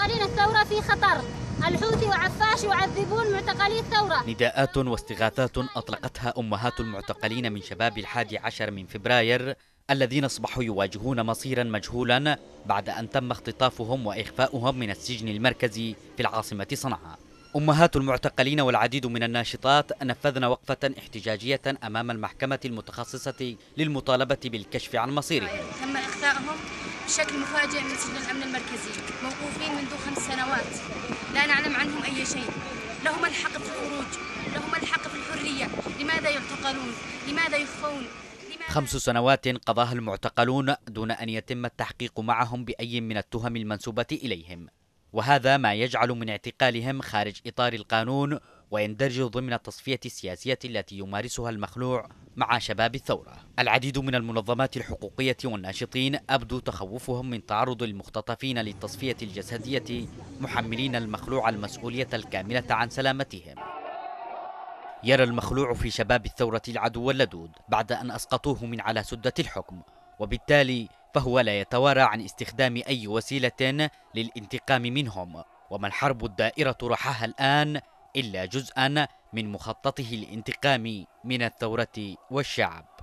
معتقلين الثورة في خطر. الحوثي وعفاش يعذبون معتقلي الثورة. نداءات واستغاثات أطلقتها أمهات المعتقلين من شباب 11 من فبراير الذين أصبحوا يواجهون مصيرا مجهولا بعد أن تم اختطافهم وإخفاؤهم من السجن المركزي في العاصمة صنعاء. أمهات المعتقلين والعديد من الناشطات نفذن وقفة احتجاجية أمام المحكمة المتخصصة للمطالبة بالكشف عن مصيرهم. تم إخفائهم بشكل مفاجئ من سجن الأمن المركزي، موقوفين منذ 5 سنوات، لا نعلم عنهم أي شيء. لهم الحق في الخروج، لهم الحق في الحرية، لماذا يعتقلون؟ لماذا يخفون؟ 5 سنوات قضاها المعتقلون دون أن يتم التحقيق معهم بأي من التهم المنسوبة إليهم، وهذا ما يجعل من اعتقالهم خارج إطار القانون ويندرج ضمن التصفية السياسية التي يمارسها المخلوع مع شباب الثورة. العديد من المنظمات الحقوقية والناشطين أبدوا تخوفهم من تعرض المختطفين للتصفية الجسدية، محملين المخلوع المسؤولية الكاملة عن سلامتهم. يرى المخلوع في شباب الثورة العدو اللدود بعد أن أسقطوه من على سدة الحكم، وبالتالي فهو لا يتوارى عن استخدام أي وسيلة للانتقام منهم، وما الحرب الدائرة رحاها الآن إلا جزءا من مخططه الانتقام من الثورة والشعب.